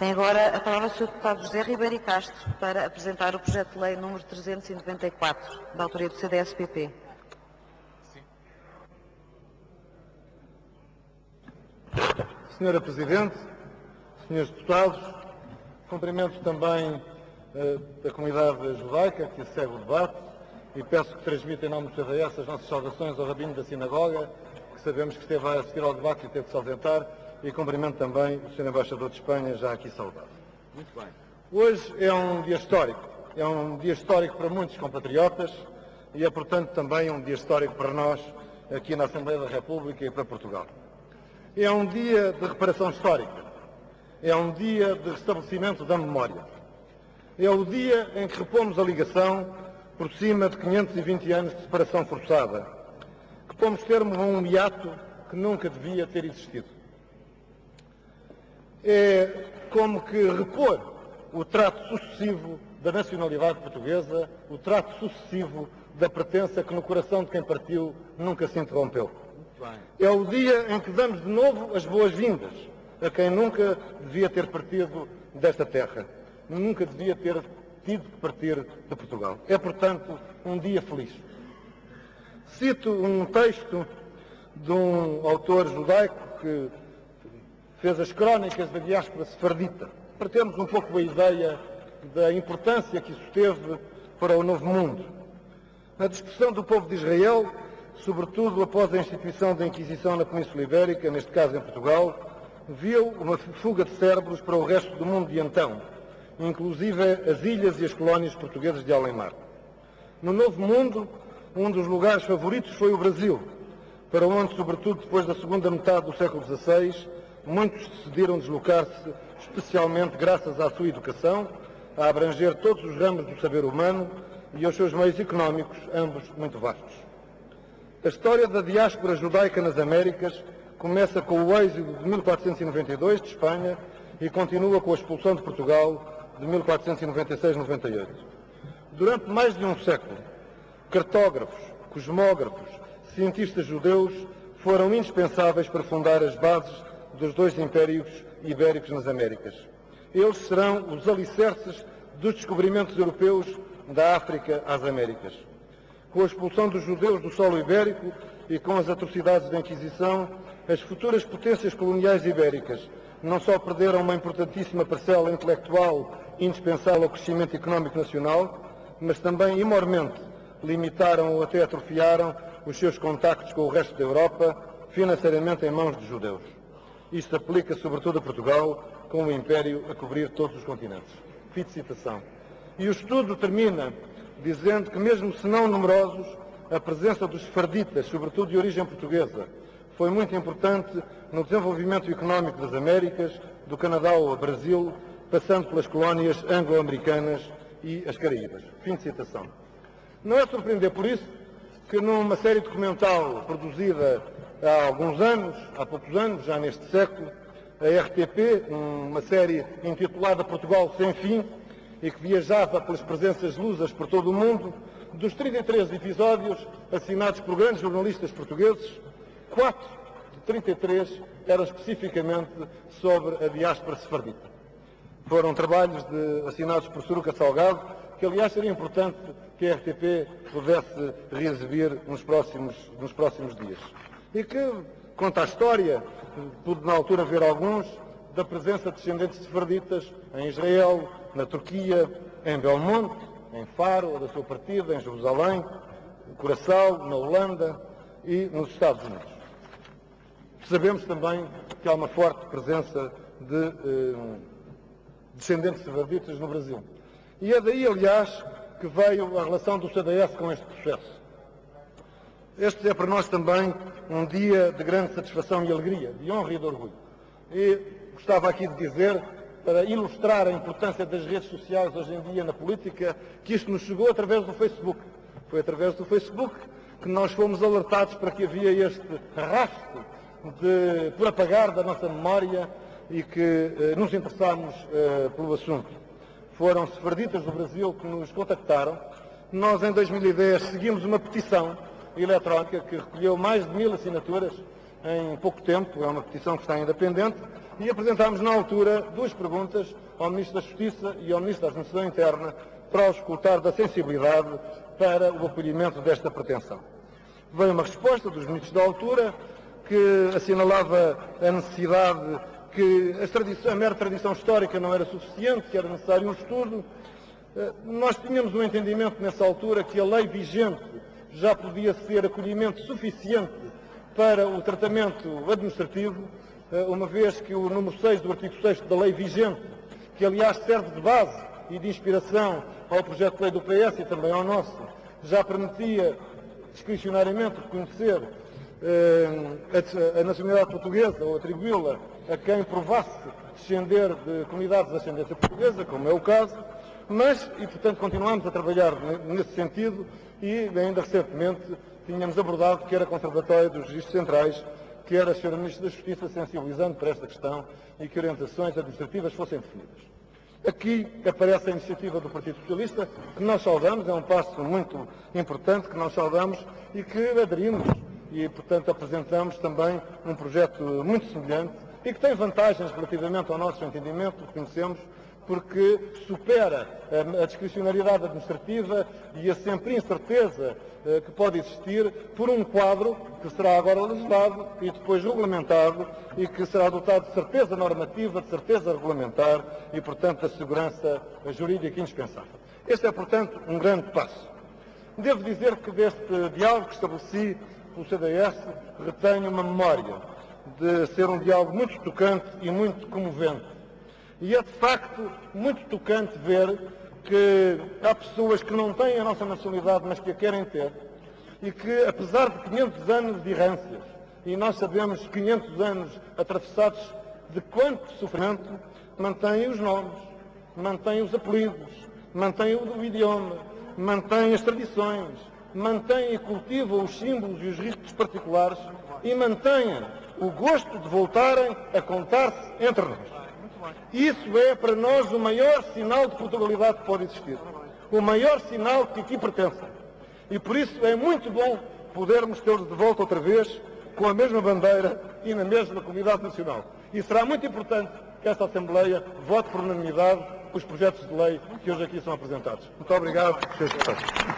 Tem agora a palavra o Sr. Deputado José Ribeiro Castro para apresentar o projeto de lei número 394, da autoria do CDS-PP. Senhora Presidente, senhores deputados, cumprimento também a comunidade judaica que segue o debate e peço que transmita em nome do CDS as nossas saudações ao rabino da sinagoga, que sabemos que esteve a assistir ao debate e teve de se ausentar, e cumprimento também o Sr. Embaixador de Espanha, já aqui saudado. Muito bem. Hoje é um dia histórico. É um dia histórico para muitos compatriotas e é, portanto, também um dia histórico para nós aqui na Assembleia da República e para Portugal. É um dia de reparação histórica. É um dia de restabelecimento da memória. É o dia em que repomos a ligação por cima de 520 anos de separação forçada, que pomos termo a um hiato que nunca devia ter existido. É como que repor o trato sucessivo da nacionalidade portuguesa, o trato sucessivo da pertença que no coração de quem partiu nunca se interrompeu. É o dia em que damos de novo as boas-vindas a quem nunca devia ter partido desta terra, nunca devia ter tido que partir de Portugal. É, portanto, um dia feliz. Cito um texto de um autor judaico que fez as crónicas da diáspora sefardita, para termos um pouco a ideia da importância que isso teve para o Novo Mundo. Na discussão do povo de Israel, sobretudo após a instituição da Inquisição na Península Ibérica, neste caso em Portugal, viu uma fuga de cérebros para o resto do mundo de então, inclusive as ilhas e as colónias portuguesas de além-mar. No Novo Mundo, um dos lugares favoritos foi o Brasil, para onde, sobretudo depois da segunda metade do século XVI, muitos decidiram deslocar-se, especialmente graças à sua educação, a abranger todos os ramos do saber humano e aos seus meios económicos, ambos muito vastos. A história da diáspora judaica nas Américas começa com o êxodo de 1492 de Espanha e continua com a expulsão de Portugal de 1496-98. Durante mais de um século, cartógrafos, cosmógrafos, cientistas judeus foram indispensáveis para fundar as bases dos dois impérios ibéricos nas Américas. Eles serão os alicerces dos descobrimentos europeus da África às Américas. Com a expulsão dos judeus do solo ibérico e com as atrocidades da Inquisição, as futuras potências coloniais ibéricas não só perderam uma importantíssima parcela intelectual indispensável ao crescimento económico nacional, mas também, imormente, limitaram ou até atrofiaram os seus contactos com o resto da Europa, financeiramente em mãos de judeus. Isto aplica sobretudo a Portugal, com o Império a cobrir todos os continentes. Fim de citação. E o estudo termina dizendo que, mesmo se não numerosos, a presença dos sefarditas, sobretudo de origem portuguesa, foi muito importante no desenvolvimento económico das Américas, do Canadá ao Brasil, passando pelas colónias anglo-americanas e as Caraíbas. Fim de citação. Não é surpreender por isso que numa série documental produzida há alguns anos, há poucos anos, já neste século, a RTP, uma série intitulada Portugal Sem Fim, e que viajava pelas presenças lusas por todo o mundo, dos 33 episódios assinados por grandes jornalistas portugueses, 4 de 33 eram especificamente sobre a diáspora sefardita. Foram trabalhos assinados por Suruca Salgado, que aliás seria importante que a RTP pudesse reexibir nos próximos dias. E que conta a história, pude na altura ver alguns, da presença de descendentes sefarditas em Israel, na Turquia, em Belmonte, em Faro, da sua partida, em Jerusalém, em Curaçao, na Holanda e nos Estados Unidos. Sabemos também que há uma forte presença de descendentes sefarditas no Brasil. E é daí, aliás, que veio a relação do CDS com este processo. Este é para nós também um dia de grande satisfação e alegria, de honra e de orgulho. E gostava aqui de dizer, para ilustrar a importância das redes sociais hoje em dia na política, que isto nos chegou através do Facebook. Foi através do Facebook que nós fomos alertados para que havia este rastro por apagar da nossa memória e que nos interessámos pelo assunto. Foram sefarditas do Brasil que nos contactaram. Nós, em 2010, seguimos uma petição eletrónica que recolheu mais de 1000 assinaturas em pouco tempo. É uma petição que está ainda pendente, e apresentámos na altura 2 perguntas ao Ministro da Justiça e ao Ministro da Administração Interna para os escutar da sensibilidade para o acolhimento desta pretensão. Veio uma resposta dos ministros da altura que assinalava a necessidade que a mera tradição histórica não era suficiente, que era necessário um estudo. Nós tínhamos um entendimento nessa altura que a lei vigente já podia ser acolhimento suficiente para o tratamento administrativo, uma vez que o número 6 do artigo 6º da lei vigente, que aliás serve de base e de inspiração ao projeto de lei do PS e também ao nosso, já permitia discricionariamente reconhecer a nacionalidade portuguesa ou atribuí-la a quem provasse descender de comunidades de ascendência portuguesa, como é o caso, e portanto continuamos a trabalhar nesse sentido e ainda recentemente tínhamos abordado quer a Conservatória dos Registros Centrais, quer a Sra. Ministra da Justiça, sensibilizando para esta questão e que orientações administrativas fossem definidas. Aqui aparece a iniciativa do Partido Socialista, que nós saudamos, é um passo muito importante que nós saudamos e que aderimos e, portanto, apresentamos também um projeto muito semelhante e que tem vantagens relativamente ao nosso entendimento, reconhecemos, porque supera a discricionariedade administrativa e a sempre incerteza que pode existir por um quadro que será agora legislado e depois regulamentado e que será dotado de certeza normativa, de certeza regulamentar e, portanto, da segurança jurídica indispensável. Este é, portanto, um grande passo. Devo dizer que deste diálogo que estabeleci pelo CDS retenho uma memória de ser um diálogo muito tocante e muito comovente. E é, de facto, muito tocante ver que há pessoas que não têm a nossa nacionalidade, mas que a querem ter, e que, apesar de 500 anos de errâncias, e nós sabemos 500 anos atravessados de quanto sofrimento, mantêm os nomes, mantêm os apelidos, mantêm o idioma, mantêm as tradições, mantêm e cultivam os símbolos e os ritos particulares e mantêm o gosto de voltarem a contar-se entre nós. Isso é para nós o maior sinal de Portugalidade que pode existir. O maior sinal que aqui pertence. E por isso é muito bom podermos tê-los de volta outra vez com a mesma bandeira e na mesma comunidade nacional. E será muito importante que esta Assembleia vote por unanimidade os projetos de lei que hoje aqui são apresentados. Muito obrigado, Sr. Secretário.